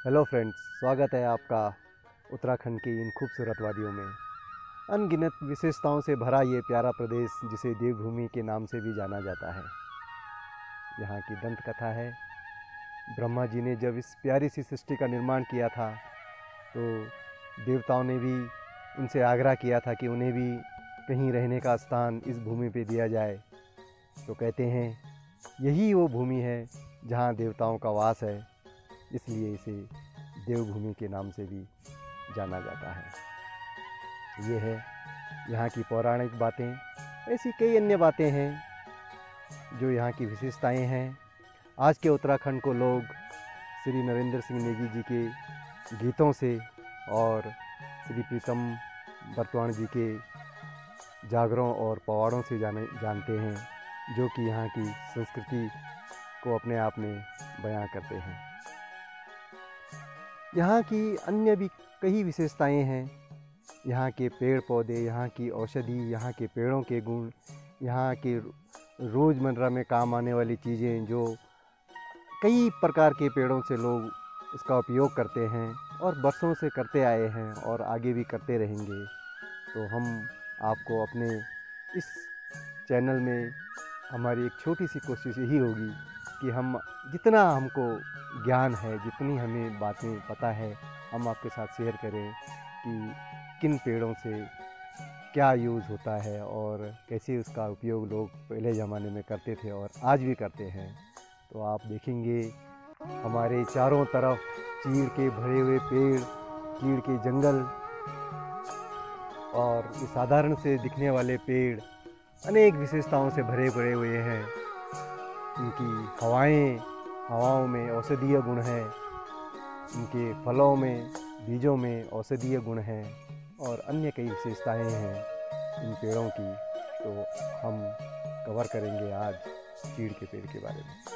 Hello friends, स्वागत है आपका उत्तराखंड की इन खूबसूरत वादियों में। अनगिनत विशेषताओं से भरा ये प्यारा प्रदेश जिसे देवभूमि के नाम से भी जाना जाता है। यहाँ की दंत कथा है, ब्रह्मा जी ने जब इस प्यारी सी सृष्टि का निर्माण किया था तो देवताओं ने भी उनसे आग्रह किया था कि उन्हें भी कहीं रहने का स्थान इस भूमि पे दिया जाए। तो कहते हैं यही वो भूमि है जहाँ देवताओं का वास है, इसलिए इसे देवभूमि के नाम से भी जाना जाता है। ये है यहाँ की पौराणिक बातें। ऐसी कई अन्य बातें हैं जो यहाँ की विशेषताएं हैं। आज के उत्तराखंड को लोग श्री नरेंद्र सिंह नेगी जी के गीतों से और श्री प्रीतम बर्तवाण जी के जागरों और पवाड़ों से जानते हैं, जो कि यहाँ की संस्कृति को अपने आप में बयां करते हैं। यहाँ की अन्य भी कई विशेषताएं हैं। यहाँ के पेड़ पौधे, यहाँ की औषधि, यहाँ के पेड़ों के गुण, यहाँ के रोज़मर्रा में काम आने वाली चीज़ें, जो कई प्रकार के पेड़ों से लोग इसका उपयोग करते हैं और बरसों से करते आए हैं और आगे भी करते रहेंगे। तो हम आपको अपने इस चैनल में हमारी एक छोटी सी कोशिश यही होगी कि हम जितना हमको ज्ञान है, जितनी हमें बातें पता है, हम आपके साथ शेयर करें कि किन पेड़ों से क्या यूज़ होता है और कैसे उसका उपयोग लोग पहले ज़माने में करते थे और आज भी करते हैं। तो आप देखेंगे हमारे चारों तरफ चीड़ के भरे हुए पेड़, चीड़ के जंगल, और ये साधारण से दिखने वाले पेड़ अनेक विशेषताओं से भरे पड़े हुए हैं। इनकी हवाओं में औषधीय गुण हैं, इनके फलों में, बीजों में औषधीय गुण हैं और अन्य कई विशेषताएं हैं इन पेड़ों की। तो हम कवर करेंगे आज चीड़ के पेड़ के बारे में।